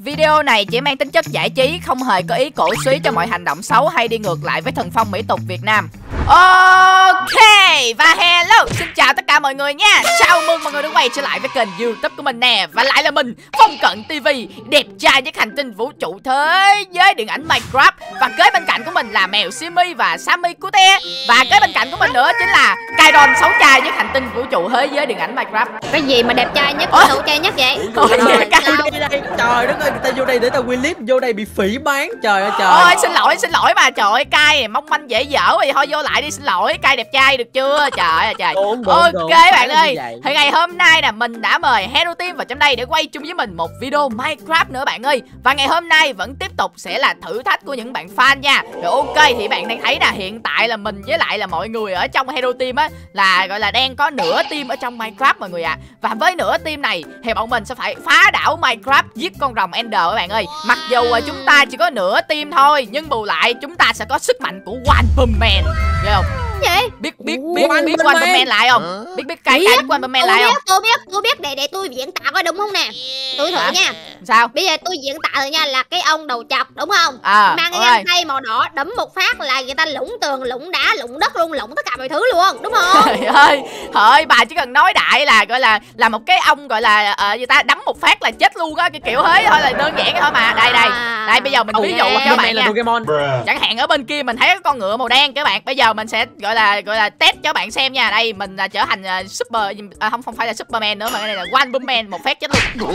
Video này chỉ mang tính chất giải trí, không hề có ý cổ suý cho mọi hành động xấu hay đi ngược lại với thần phong mỹ tục Việt Nam. Ok, và hello, xin chào tất cả mọi người nha. Chào mừng mọi người đã quay trở lại với kênh YouTube của mình nè. Và lại là mình, Phong Cận TV, đẹp trai với hành tinh vũ trụ thế giới điện ảnh Minecraft. Và kế bên cạnh của mình là mèo Simi và Sammy Cute. Và kế bên cạnh của mình nữa chính là Kairon xấu trai với hành tinh vũ trụ thế giới điện ảnh Minecraft. Cái gì mà đẹp trai nhất, xấu trai nhất vậy? Trời đất ơi, người ta vô đây để ta quay clip, vô đây bị phỉ bán. Trời ơi trời. Ôi xin lỗi mà, trời ơi, Cai mong manh dễ dở thì thôi vô lại đi, xin lỗi. Cai đẹp trai được chưa? Trời ơi trời. Ok bạn ơi, thì ngày hôm nay nè mình đã mời Hero Team vào trong đây để quay chung với mình một video Minecraft nữa bạn ơi. Và ngày hôm nay vẫn tiếp tục sẽ là thử thách của những bạn fan nha. Rồi ok, thì bạn đang thấy là hiện tại là mình với lại là mọi người ở trong Hero Team á là gọi là đang có nửa team ở trong Minecraft mọi người ạ. Và với nửa team này thì bọn mình sẽ phải phá đảo Minecraft, giết con rồng Ender các bạn ơi. Mặc dù chúng ta chỉ có nửa team thôi, nhưng bù lại chúng ta sẽ có sức mạnh của One Punch Man. Nghe không? Vậy? Biết One Punch Man lại không? Biết cay One Punch Man lại không? Tôi biết, để tôi diễn tả coi đúng không nè. Tôi thử nha. Sao? Bây giờ tôi diễn tả thử nha, là cái ông đầu chọc đúng không? Mang cái găng tay màu đỏ đấm một phát là người ta lũng tường, lũng đá, lũng đất luôn, lũng tất cả mọi thứ luôn, đúng không? Trời ơi, thôi bà chỉ cần nói đại là gọi là một cái ông gọi là người ta đấm một phát là chết luôn á, cái kiểu thế thôi, là đơn giản thôi mà. Đây bây giờ mình ví dụ cho các bạn nha. Chẳng hạn ở bên kia mình thấy con ngựa màu đen các bạn, bây giờ mình sẽ gọi là test cho bạn xem nha. Đây mình trở thành super không phải là Superman nữa mà cái này là One Punch Man, một phát chết luôn.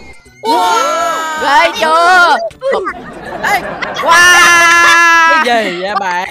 Ghê chưa? Wow. Cái gì vậy bạn?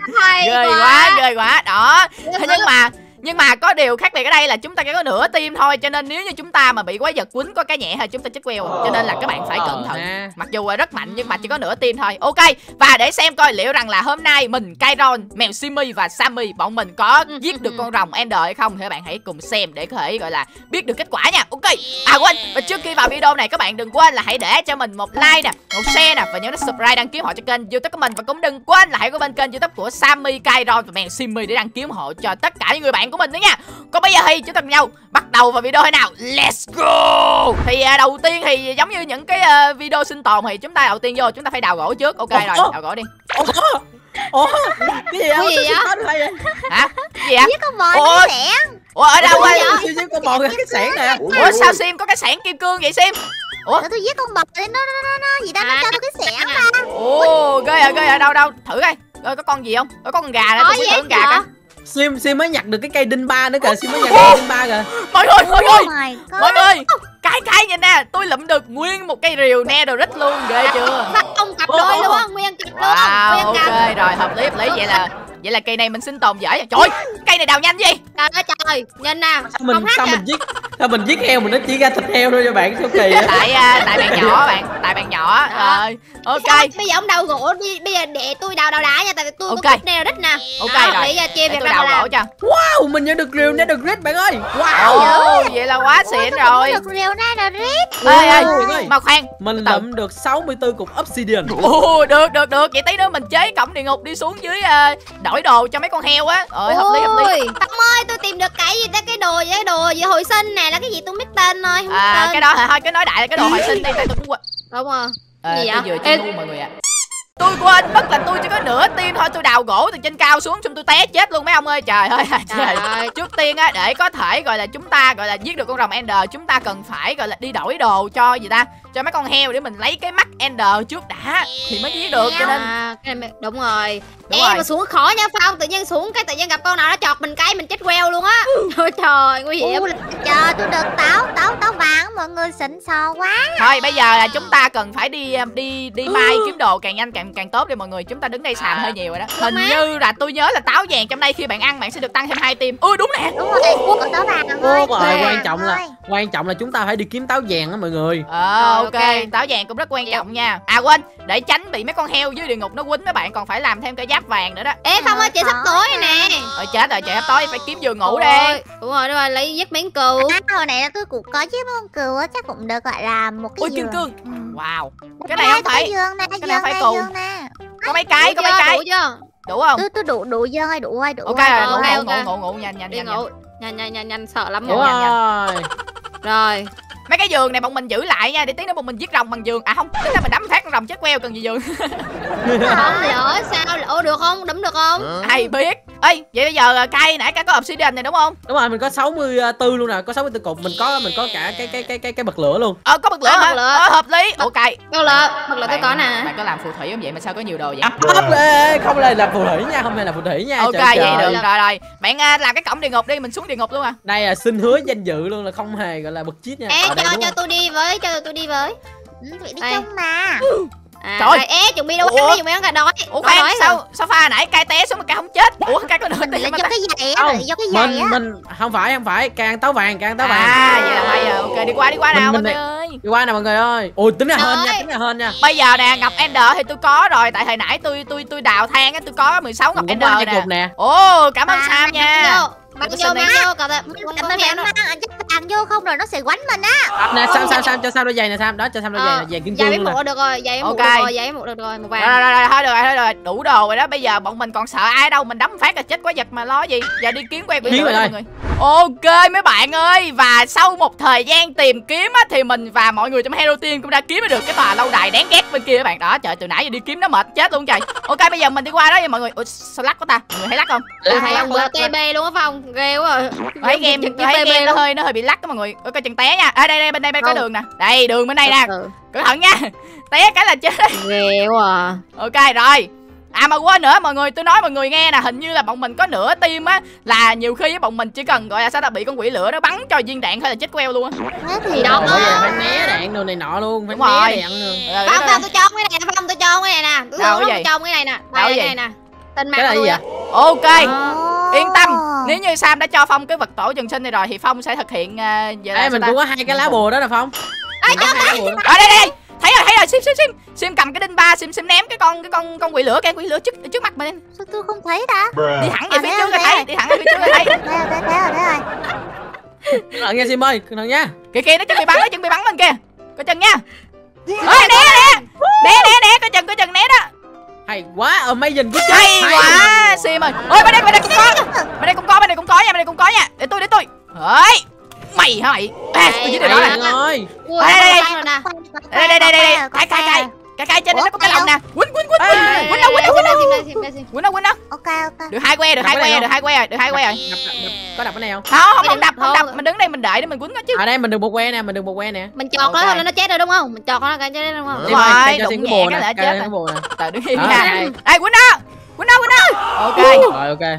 Ghê quá đó. Thế nhưng mà có điều khác biệt ở đây là chúng ta chỉ có nửa team thôi, cho nên nếu như chúng ta mà bị quái vật quýnh có cái nhẹ thôi chúng ta chết queo, cho nên là các bạn phải cẩn thận. Mặc dù là rất mạnh nhưng mà chỉ có nửa team thôi. Ok, và để xem coi liệu rằng là hôm nay mình, Kairon, mèo Simi và Sammy bọn mình có giết được con rồng Ender hay không thì các bạn hãy cùng xem để có thể gọi là biết được kết quả nha. Ok, quên, và trước khi vào video này các bạn đừng quên là hãy để cho mình một like nè, một share nè, và nhớ subscribe đăng ký họ cho kênh YouTube của mình. Và cũng đừng quên là hãy có bên kênh YouTube của Sammy, Kairon và mèo Simi để đăng ký ủng hộ cho tất cả những người bạn của mình nữa nha. Còn bây giờ thì chúng ta cùng nhau bắt đầu vào video thế nào. Let's go. Thì đầu tiên thì giống như những cái video sinh tồn thì chúng ta đầu tiên vô chúng ta phải đào gỗ trước. Ok rồi, đào gỗ đi. Cái gì vậy? Hả? Cái gì vậy? Giết con bò cái xẻng. Ở đâu vậy? Giết con bò cái xẻng nè. Ủa sao Sim có cái xẻng kim cương vậy Sim? Ủa tôi giết con bò thì nó gì đó, nó cho tôi cái xẻng ra. Ồ ghê rồi, đâu thử coi. Coi có con gì không? Có con gà nè, tôi sẽ thử con gà coi. Sim mới nhặt được cái cây đinh ba nữa kìa, Sim mới nhặt cây đinh ba kìa. Mọi người, cái nhìn nè, tôi lụm được nguyên một cây rìu netherite luôn, ghê chưa? Ông cặp đôi luôn á, nguyên cặp luôn. Wow, ok rồi, hợp lý vậy là cây này mình sinh tồn dễ. Trời, cây này đào nhanh gì? Trời ơi trời, nhìn nè. Sao mình giết heo mình nó chỉ ra thịt heo thôi cho bạn, sao kỳ vậy? Tại bạn nhỏ rồi. Ok. Bây giờ ông đào gỗ đi, bây giờ để tôi đào đá nha, tại vì tôi có netherite nè. Ok rồi. Bây giờ chia việc tôi đào gỗ cho. Wow, mình nhận được rìu netherite bạn ơi. Wow. Vậy là quá xịn rồi. Được rìu netherite. Ơi, mà khoan, mình lượm được 64 cục obsidian. Được. Vậy tí nữa mình chế cổng địa ngục đi xuống dưới đổi đồ cho mấy con heo á. Hợp lý. Tâm ơi, tôi tìm được cái gì đó, cái đồ gì hồi sinh nè, là cái gì tôi biết tên thôi. Cái đó thôi cứ nói đại là cái đồ hồi sinh đi, tại tôi cũng quên. Đúng rồi. Gì vậy? Tôi vừa chơi ngu mọi người ạ. Tôi quên mất là tôi chỉ có nửa team thôi, tôi đào gỗ từ trên cao xuống xong tôi té chết luôn mấy ông ơi. Trời ơi. Trước tiên á, để có thể gọi là chúng ta gọi là giết được con rồng Ender, chúng ta cần phải gọi là đi đổi đồ cho gì ta, cho mấy con heo để mình lấy cái mắt Ender trước đã thì mới giết được, cho nên đúng rồi. Mà xuống khó nha Phong, tự nhiên gặp con nào nó chọt mình cái mình chết queo luôn á. Ôi trời, nguy hiểm. Trời, tôi được táo vàng, mọi người xịn sò quá. Thôi bây giờ là chúng ta cần phải đi mai kiếm đồ càng nhanh càng tốt đi mọi người. Chúng ta đứng đây xàm hơi nhiều rồi đó. Hình như là tôi nhớ là táo vàng trong đây khi bạn ăn bạn sẽ được tăng thêm 2 tim. Đúng nè. Đúng rồi, táo vàng ơi. Quan trọng là chúng ta phải đi kiếm táo vàng đó mọi người. Ok, táo vàng cũng rất quan trọng nha. Quên, để tránh bị mấy con heo dưới địa ngục nó quýnh các bạn còn phải làm thêm cái giáp vàng nữa đó. Phong ơi, trời sắp tối nè. Chết rồi, trời sắp tối phải kiếm giường ngủ đi. Đúng rồi, lấy giết miếng cừu. Hồi nãy tôi cũng có giết con cừu á, chắc cũng được gọi là một cái giường. Kim cương. Wow. Cái này không phải. Cái này phải cù. Có mấy cái. Đủ không? Tôi đủ dương ơi, đủ ơi. Ok rồi, ngủ nhanh. Nhanh, sợ lắm rồi. Rồi. Mấy cái giường này bọn mình giữ lại nha, để tí nữa bọn mình giết rồng bằng giường. À không, tính là mình đấm phát con rồng chết queo cần gì giường. Không lỡ sao lỡ được không? Đấm được không? Ai biết. Ê, vậy bây giờ Cay nãy có obsidian này đúng không? Đúng rồi, mình có 64 luôn nè, có 64 cục, mình có cả cái bật lửa luôn. Có bật lửa hả? Hợp lý. Ok. Bật lửa tôi có nè. Bạn có làm phù thủy không vậy mà sao có nhiều đồ vậy? Không là làm phù thủy nha, không phải là phù thủy nha. Ok, vậy được rồi. Bạn làm cái cổng địa ngục đi, mình xuống địa ngục luôn à. Đây là xin hứa danh dự luôn, là không hề gọi là bật chít nha. Ê, cho tôi đi với, Vậy đi chung mà. Trời ê, chuẩn bị đâu ăn đi, chuẩn bị ăn cả đói. Ủa khoan, sao pha nãy Cay té xuống mà Cay không chết? Ủa Cay có nửa Mình là tim do cái giày á, do cái giày á. Mình không phải, càng táo vàng. À, vậy là bây giờ ok, đi qua nào mọi người ơi. Đi qua nè mọi người ơi. Ui, tính là hên nha. Bây giờ nè, ngọc Ender thì tôi có rồi, tại hồi nãy tôi đào than á, tôi có 16 ngọc Ender nè. Ồ, cảm ơn Sam nha. Mang vô, cậu ta. Vàng vô không rồi nó sẽ quánh mình á. Nè, Sam cho Sam đôi giày nè Sam, đó cho Sam đôi giày nè, giày kim cương luôn nè. Giày được rồi, giày mũ được rồi, một vàng. Rồi, thôi được, đủ đồ rồi đó. Bây giờ bọn mình còn sợ ai đâu, mình đấm phát là chết quái vật mà lo gì. Giờ đi kiếm quay quỷ lửa mọi người. Ok mấy bạn ơi, và sau một thời gian tìm kiếm á, thì mình và mọi người trong Hero Team cũng đã kiếm được cái tòa lâu đài đáng ghét bên kia các bạn. Đó, trời từ nãy giờ đi kiếm nó mệt chết luôn trời. Ok, bây giờ mình đi qua đó nha mọi người. Ủa, sao lắc của ta? Mọi người thấy lắc không? Thấy ông bữa TB luôn á Phong, ghê quá rồi. Thấy game nó hơi bị lắc đó mọi người. Coi chừng té nha. À đây bên đây có đường nè. Đây đường bên đây nè. Cẩn thận nha. Té cái là chết. Ghê quá à. Ok rồi. À mà quên nữa mọi người, tôi nói mọi người nghe nè, hình như là bọn mình có nửa team á, là nhiều khi bọn mình chỉ cần gọi là sao ta, bị con quỷ lửa nó bắn cho viên đạn thôi là chết queo luôn á. Thì đó phải né đạn đồ này nọ luôn, phải né đạn luôn. Không, tôi cho cái này nè, Phong, tôi cho cái này nè. Tôi cho cái này nè. Đây này nè. Tên mạng cái gì vậy? Ok. Yên tâm, nếu như Sam đã cho Phong cái vật tổ trường sinh này rồi thì Phong sẽ thực hiện mình cũng có 2 cái lá bùa đó nè Phong. Đây. Thấy rồi, Sim cầm cái đinh ba, Sim ném cái con quỷ lửa trước mặt mình. Sao tôi không thấy ta? Đi thẳng về phía trước là thấy, đi thẳng về phía trước là thấy. Thấy rồi. Cẩn thận nha Sim ơi, cẩn thận nha. Kìa nó chuẩn bị bắn mình kìa. Coi chừng nha. Ôi né, coi chừng né đó. Hay quá, amazing good job. Hay quá, Sim ơi. Ôi bên đây cũng có nha. Để tôi. Ơi. Mày hả mày? Tôi giết được đó nè. Đây. Cái trên đây nó có cái lồng nè. Quýnh đâu. Ok. Được hai que rồi. Có đập cái này không? Không đập. Mình đứng đây mình đợi để mình quýnh nó chứ. À đây mình được một que nè, Mình chọt nó thôi nó chết rồi đúng không? Mình chọt nó cái chết đúng không? Đúng rồi, đụng nhẹ cái là chết rồi. Trời đứng im nha. Ê quýnh đó. Ok. Rồi ok.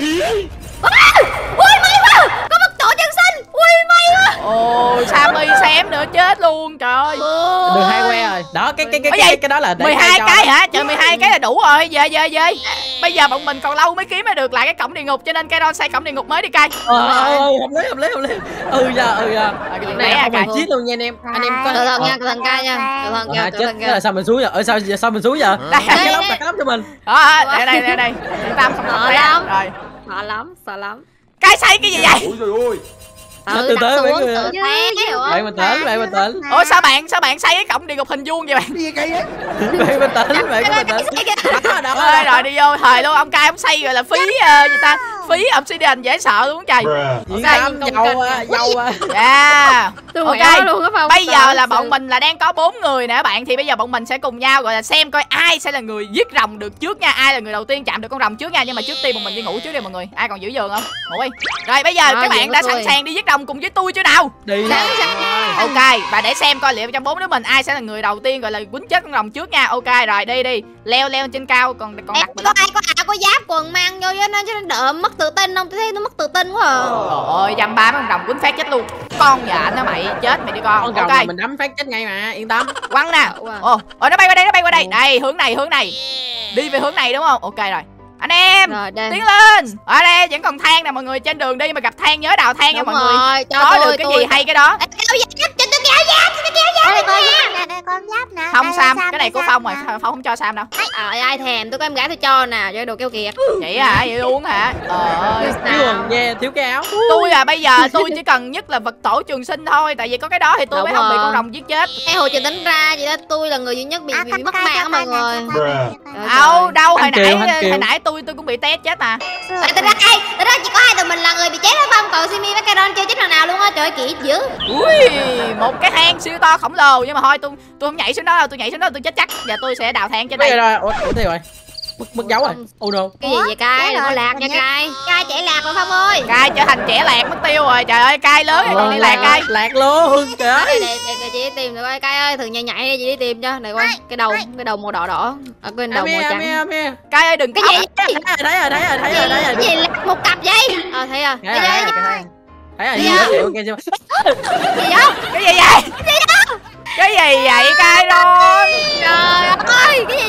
Ui may quá, có một tổ chân sinh. Ui may quá. Ồ Sammy xém nữa chết luôn trời ơi. Được 2 que rồi. Đó cái đó là 12 cái hả? Trời 12 cái là đủ rồi. Về. Bây giờ bọn mình còn lâu mới kiếm được lại cái cổng địa ngục, cho nên Kairon xây cổng địa ngục mới đi Cay. Hợp lý. Giờ. Này không mình chết luôn nha anh em. Anh em có cẩn thận Cay nha. Cẩn thận. Sao mình xuống giờ? Sao mình xuống giờ? Cái lắm cho mình. Đây. Yên tâm không té. Rồi. Sợ lắm. Cái xây cái gì vậy? Ôi trời ơi. Từ từ mấy người. Bạn bình tĩnh. Ủa sao bạn xây cái cổng địa ngục hình vuông vậy bạn? Đi cây ấy. Bạn bình tĩnh. Rồi đi vô thời luôn, ông Cay ông xây gọi là phí gì ta? Phí obsidian dễ sợ luôn trời. Dâu. Ok. Bây giờ là bọn mình là đang có 4 người nè các bạn, thì bây giờ bọn mình sẽ cùng nhau gọi là xem coi ai sẽ là người giết rồng được trước nha, ai là người đầu tiên chạm được con rồng trước nha. Nhưng mà trước tiên bọn mình đi ngủ trước đi mọi người. Ai còn giữ giường không? Ngủ đi. Rồi bây giờ các bạn đã sẵn sàng đi giết rồng cùng với tôi chưa nào? Đi. Ok, và để xem coi liệu trong 4 đứa mình ai sẽ là người đầu tiên gọi là quýnh chết con rồng trước nha. Ok rồi đi. Leo trên cao, còn đặt mình. Có ai có giáp quần mang vô cho nó đỡ mất tự tin không? Tôi thấy nó mất tự tin quá à. Trời ơi, dăm ba con rồng quýnh phát chết luôn. Con nhện nó mày, chết mày đi con. Con ok mình đấm phát chết ngay mà, yên tâm. Quăng nè. Nó bay qua đây. Đây, hướng này. Đi về hướng này đúng không? Ok rồi. Anh em tiến lên. Ở đây vẫn còn than nè mọi người, trên đường đi mà gặp than nhớ đào than nha mọi người. Có được cái gì hay cái đó. Đây con giáp nè. Không Sam, cái này của Phong rồi, Phong không cho Sam đâu. Ai thèm, tôi có em gái tôi cho nè, cho đồ keo kiệt. Vậy hả? Vậy luôn hả? Thiếu cái áo. Tôi bây giờ tôi chỉ cần nhất là vật tổ trường sinh thôi, tại vì có cái đó thì tôi mới không bị con rồng giết chết. Cái hồi trình tính ra vậy đó, tôi là người duy nhất bị mất mạng á mọi người. Đâu hồi nãy tôi cũng bị té chết mà. Thật ra chỉ có hai tụi mình là người bị chết đó Phong. Còn Simi với Kairon chưa chết thằng nào luôn á. Trời ơi kỹ dữ. Ui, một cái hang siêu to khổng lồ. Nhưng mà thôi tôi không nhảy xuống đó đâu. Tôi nhảy xuống đó tôi chết chắc. Giờ tôi sẽ đào than trên đây. Ủa thế rồi. Mất dấu rồi. Oh no. Cái gì vậy Cai? Đừng có lạc nha Cai. Cai chạy lạc rồi Phong ơi. Cai trở thành trẻ lạc mất tiêu rồi. Trời ơi Cai lớn rồi còn đi lạc Cai. Lạc luôn kìa. Để chị đi tìm được coi Cai ơi, thường nhảy đi chị đi tìm cho. Này coi, cái đầu màu đỏ đỏ. Ở cái đầu màu trắng. Cai ơi đừng cái gì? Thấy rồi. Cái gì lạc một cặp vậy? Thấy rồi. Thấy rồi. Gì không? Cái gì vậy? Cái gì vậy Cai Ron? Trời ơi, cái gì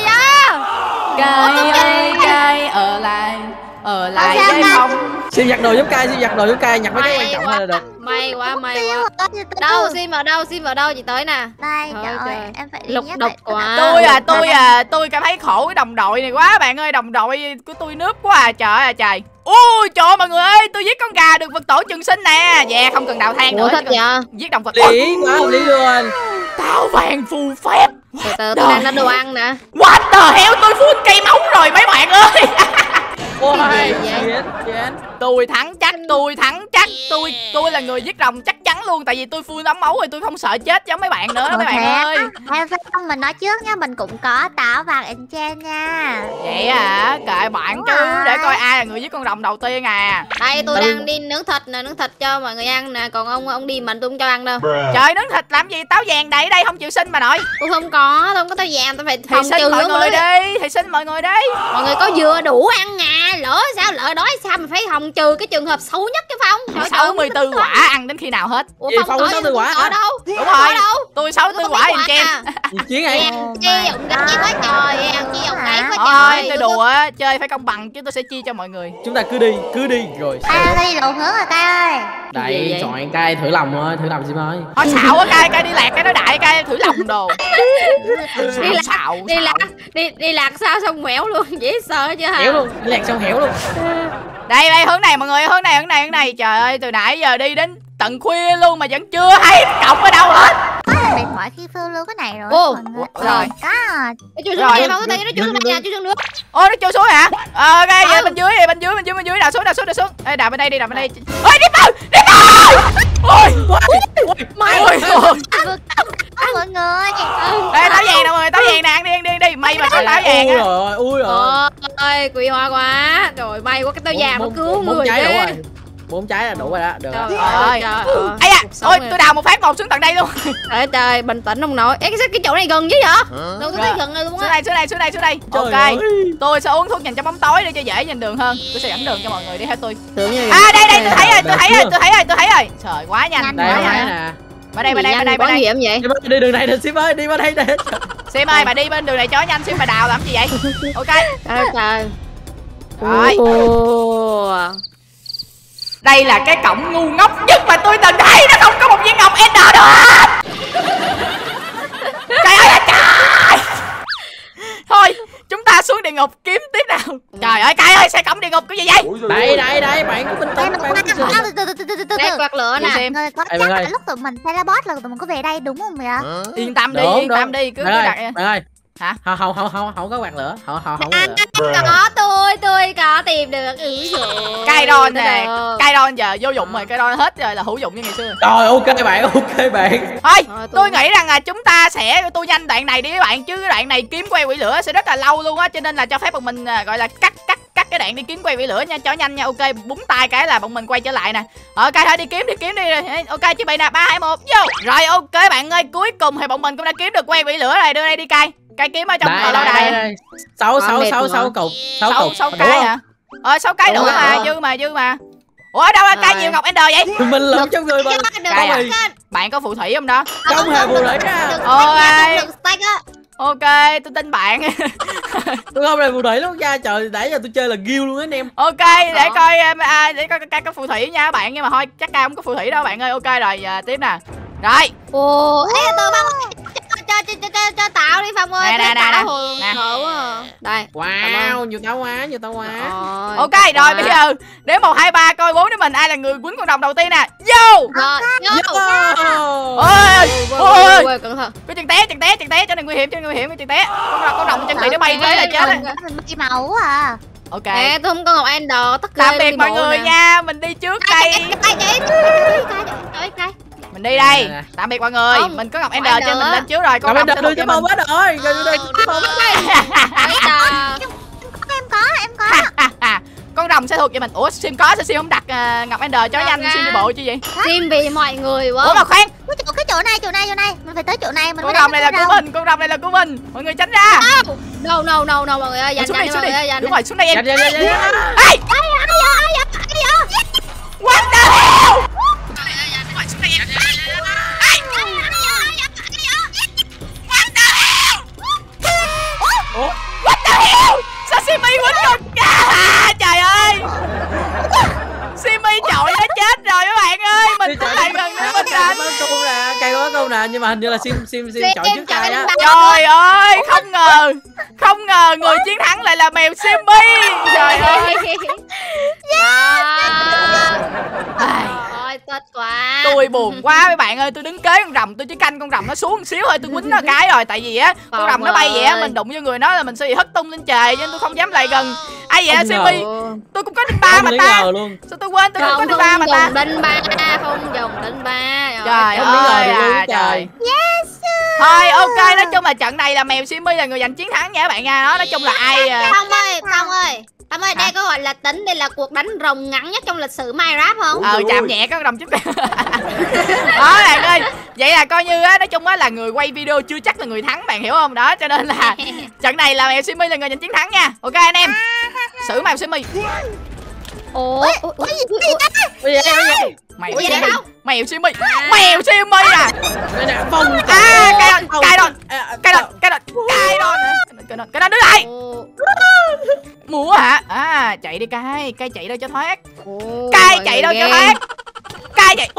vậy? Cai ở lại với Phong. Siêu giặt đồ giúp Cai, nhặt mấy cái quan trọng là được. May quá. Đâu, Sim ở đâu chị tới nè. Đây, trời ơi, em phải lục đục quá. Tôi cảm thấy khổ cái đồng đội này quá bạn ơi, đồng đội của tôi nướp quá à, trời ơi trời. Ui trời ơi mọi người ơi, tôi giết con gà được vật tổ trường sinh nè. Yeah, không cần đào than nữa. Giết động vật. Lý quá lý luôn. Táo vàng phù phép. Từ tôi đang ăn đồ ăn nè. What the hell, tôi full cây máu rồi mấy bạn ơi. Ôi, tôi thắng chắc. Tôi là người giết rồng chắc chắn luôn. Tại vì tôi full ấm máu rồi, tôi không sợ chết giống mấy bạn nữa mấy bạn ơi. Em phải không, mình nói trước nha, mình cũng có táo vàng enchant nha. Vậy hả? Kệ bạn chứ, để coi ai là người giết con rồng đầu tiên à. Đây tôi đang đi nướng thịt nè, nướng thịt cho mọi người ăn nè. Còn ông đi mình tôi không cho ăn đâu. Trời, nướng thịt làm gì, táo vàng đầy đây không chịu xin mà nội. Tôi không có táo vàng, tôi phải phòng trừ mọi người đi. Thì xin mọi người đi. Mọi người có vừa đủ ăn à, lỡ đói sao mình phải phòng trừ cái trường hợp xấu nhất chứ Phong. 64 quả ăn đến khi nào hết? Ủa Phong có 64 quả ở đâu? Đúng rồi. Tôi 64 quả enchant. Chiến này. Chi ông gái quá trời, chi ông gái quá trời. Thôi tôi đùa, chơi phải công bằng chứ, tôi sẽ chia cho mọi người. Chúng ta cứ đi rồi. Đi lộn hướng rồi Cai ơi. Đây chọn Cai thử lòng thôi, Sim ơi. Thôi xạo quá Cai đi lạc cái nói đại Cai thử lòng đồ. Đi lạc sao xong mẻo luôn, dễ sợ chứ hả? Héo luôn, đi lạc xong héo luôn. Đây hướng này mọi người, hướng này. Trời ơi từ nãy giờ đi đến tận khuya luôn mà vẫn chưa thấy cọc ở đâu hết. Mệt mỏi khi phiêu lưu cái này rồi. Rồi. Nó chui xuống nhà, nó chui xuống nước. Ôi nó chui xuống hả? Ok, vậy bên dưới đào xuống. Ê đào bên đây đi. Ôi đi mau. Ôi mọi người. Đây táo vàng nè mọi người, táo vàng nè, ăn đi. May mà có táo vàng á. Ui rồi. Ôi quỳ hoa quá. Rồi may quá cái táo vàng nó cứu người ghê. 4 trái là đủ rồi đó, được rồi. Ây da, ôi tôi đào một phát một xuống tận đây luôn. Trời bình tĩnh không nổi. Ê cái chỗ này gần chứ vậy? Đâu tôi thấy gần này luôn á. Xuống đây. Ok. Tôi sẽ uống thuốc nhìn trong bóng tối để cho dễ nhìn đường hơn. Tôi sẽ dẫn đường cho mọi người đi theo tôi. À đây tôi thấy rồi. Trời quá nhanh. Đây nè. Bên đây. Gì vậy? Đi đường này nè Sim ơi, đi qua đây nè. Sim ơi, bà đi bên đường này cho nhanh xíu, bà đào làm gì vậy? Ok. Trời. Rồi. Đây là cái cổng ngu ngốc nhất mà tôi từng thấy, nó không có một viên ngọc Ender đâu hết. Trời ơi là trời. Thôi chúng ta xuống địa ngục kiếm tiếp nào. Trời ơi Cai ơi, xe cổng địa ngục cái gì vậy? Đây bạn có bình tĩnh. Đây quạt lửa nè. Có chắc là lúc tụi mình teleport là tụi mình có về đây đúng không vậy? Yên tâm đi, cứ đặt. Bạn ơi. Hả? Không có quạt lửa. Không có lửa. Có tôi có tìm được. Kairon nè, Kairon giờ vô dụng rồi, Kairon hết rồi là hữu dụng như ngày xưa. Rồi ok bạn. Thôi, tôi nghĩ rằng là chúng ta sẽ tu nhanh đoạn này đi các bạn, chứ đoạn này kiếm que quỷ lửa sẽ rất là lâu luôn á, cho nên là cho phép bọn mình gọi là cắt cái đoạn đi kiếm que quỷ lửa nha, cho nhanh nha. Ok, búng tay cái là bọn mình quay trở lại nè. Ok thôi đi kiếm đi. Ok chuẩn bị nè, 3 2 1 vô. Rồi ok bạn ơi, cuối cùng thì bọn mình cũng đã kiếm được que quỷ lửa rồi, đưa đây đi Cai. Cai kiếm ở trong lâu đài. 6 cục. 6 cái hả? 6 cái đủ mà, dư mà. Ủa đâu ra Cai nhiều ngọc Ender vậy? Mình lượm trong người mình. Cai à? Bạn có phù thủy không đó? Không hề phù thủy nha. Ok, tôi tin bạn. Tôi không là phù thủy luôn cha, trời, nãy giờ tôi chơi là guild luôn á anh em. Ok, để coi Cai có phù thủy nha bạn, nhưng mà thôi chắc Cai không có phù thủy đâu bạn ơi. Ok rồi, tiếp nè. Rồi. Cho Tạo đi Phong ơi. Nè. Đây. Wow, nhiều tao quá. Ok rồi, bây giờ đếm 1 2 3 coi 4 đứa mình ai là người quýnh con rồng đầu tiên nè. Vô. Ôi, cẩn thận. cái chân té, chỗ này nguy hiểm, cái chân té. Con rồng chân bị nó bay tới là chết. Mình bị màu à. Ok. Tôi không có Ngọc Ender, tất tạm biệt mọi người nha, mình đi trước đây. Mình đi đây. Tạm biệt mọi người. Mình có Ngọc Ender trên, mình lên trước rồi. Ngọc Ender đưa cho Phong hết rồi. Em có. Con rồng sẽ thuộc về mình. Ủa Sim có sao Sim không đặt Ngọc Ender cho nhanh Sim đi bộ chứ gì? Sim vì mọi người quá. Ủa mà khoan, cái chỗ này. Mình phải tới chỗ này. Con rồng này là của mình, con rồng này là của mình. Mọi người tránh ra. No mọi người ơi, xuống đây. Đúng rồi, xuống đây em. Ê! What the hell? What the hell? Sao Simi quýnh con? Trời ơi, Simi chọi nó chết rồi các bạn ơi. Mình cũng lại gần nữa mình rành. Cây có câu nè, nhưng mà hình như là Sim chọi trước cây á. Trời ơi, không ngờ người chiến thắng lại là mèo Simi. Trời ơi. Ôi chết quá. Tôi buồn quá mấy bạn ơi, tôi đứng kế con rồng, tôi chỉ canh con rồng nó xuống một xíu thôi, tôi quýnh nó cái rồi. Tại vì á con rồng nó bay vậy á, mình đụng vô người nó là mình sẽ bị hất tung lên trời, nên tôi không dám lại gần. Ai vậy Simi? Tôi cũng có đinh ba mà ta. Sao tôi quên tôi cũng có đinh ba mà ta. Không dùng đinh ba. Trời ơi trời. Yes. Thôi ok, nói chung là trận này là mèo Simi là người giành chiến thắng nha các bạn nha. Đó, nói chung là ai Phong ơi, đây có gọi là tính, đây là cuộc đánh rồng ngắn nhất trong lịch sử Minecraft không? Chạm nhẹ con rồng chút. Đó bạn ơi, vậy là coi như á, nói chung á là người quay video chưa chắc là người thắng, bạn hiểu không? Đó cho nên là trận này là mèo Simi là người giành chiến thắng nha. Ok anh em, xử mèo Simi. Mèo Simi à. Cái đó đứng lại. Múa hả? Chạy đi cay chạy đâu cho thoát. Cay chạy đâu cho thoát. Cay chạy.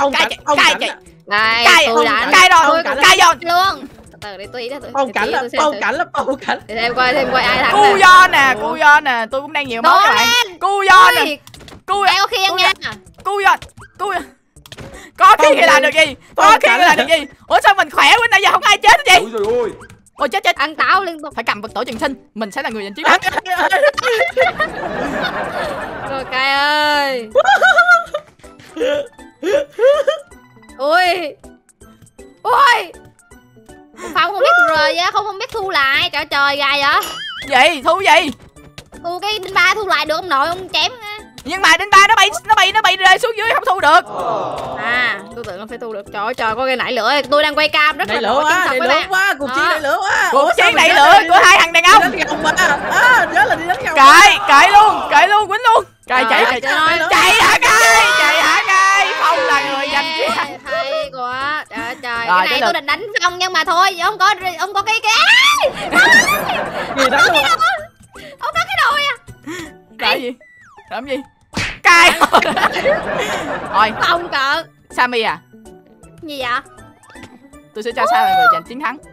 Cay giòn luôn. Từ đi tí đó. Phong cảnh lắm. Để xem coi ai thắng. Cu Giòn nè, tôi cũng đang nhiều máu các bạn. Cu Giòn nè. Cu Giòn khiên nha. Cu Giòn. Có khi làm được gì? Ủa sao mình khỏe quá nãy giờ không ai chết hết gì? Ôi chết. Ăn táo liên tục. Phải cầm vật tổ trường sinh, mình sẽ là người giành chiến thắng. Rồi cay ơi. Ôi. Phong không biết rời á, không biết thu lại. Trời gài vậy. Thu gì? Thu cái đinh ba thu lại được ông nội, ông chém. Nhưng mà đinh ba nó bay rơi xuống dưới không thu được. Tôi tưởng nó phải thu được. Trời có cái nảy lửa, tôi đang quay cam rất là nổi quá, cuộc chiến nảy lửa quá. Cuộc chiến nảy lửa của hai thằng đàn ông. Nhớ là đi đánh nhau. Cậy luôn, quýnh luôn. Chạy hả Cay? Phong là người giành chiến thắng. Hay quá. Trời cái này tôi định đánh Phong nhưng mà thôi, không có cái gì đó luôn. Không có cái đùi à. Làm gì? Cay. Thôi. Phong cợt. Sammy à? Gì vậy? Tôi sẽ cho Sam là người giành chiến thắng.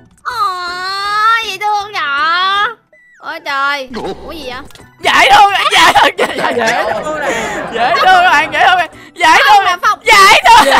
Gì thương nhở? Ôi trời. Ủa gì vậy? Dễ thương các bạn, dễ thương là Phong. Dễ thương.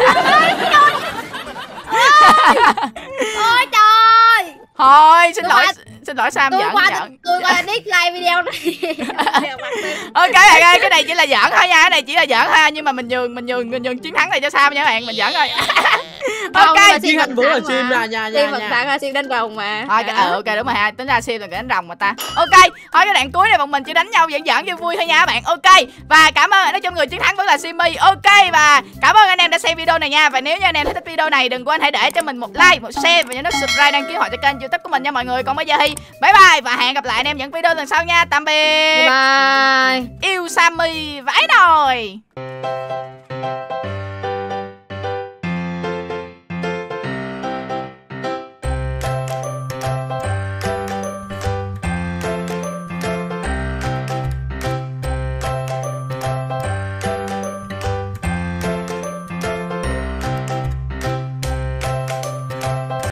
Ôi trời. Thôi xin lỗi Sam, giỡn. Tôi qua dislike video này. Ok bạn ơi, cái này chỉ là giỡn thôi nha, nhưng mà mình nhường chiến thắng này cho Sam nha các bạn, mình giỡn thôi. Ok, chiến thắng vẫn là Sim nha. Sim vẫn thắng là Sim đánh rồng mà. Thôi ok đúng rồi ha, tính ra Sim là người đánh rồng mà ta. Ok, thôi cái đoạn cuối này bọn mình chỉ đánh nhau giỡn cho vui thôi nha các bạn. Ok, và cảm ơn, nói chung người chiến thắng vẫn là Simi. Ok, và cảm ơn anh em đã xem video này nha. Và nếu như anh em thích video này, đừng quên hãy để cho mình một like, một share và nhớ nút subscribe, đăng ký hội cho kênh YouTube của mình nha mọi người. Còn bây giờ thì bye bye và hẹn gặp lại anh em những video lần sau nha. Tạm biệt. Bye. Yêu Sammy vãi nồi.